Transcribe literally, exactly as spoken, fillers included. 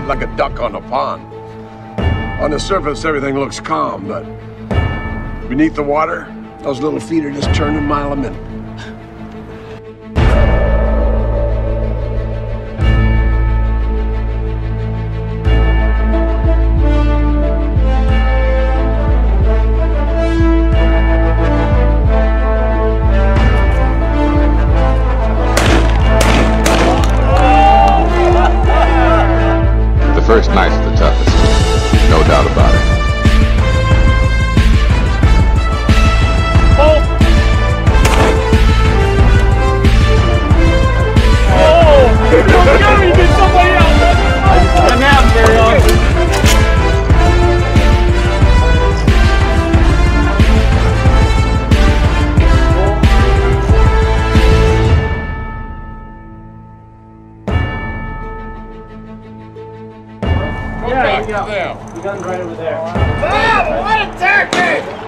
like a duck on a pond. On the surface, everything looks calm, but beneath the water, those little feet are just turning a mile a minute. The first night's the toughest, no doubt about it. Oh! Oh! Don't get me, get somebody else! I'm out very often. Yeah, you got, you got him right over there. Bob, what a turkey!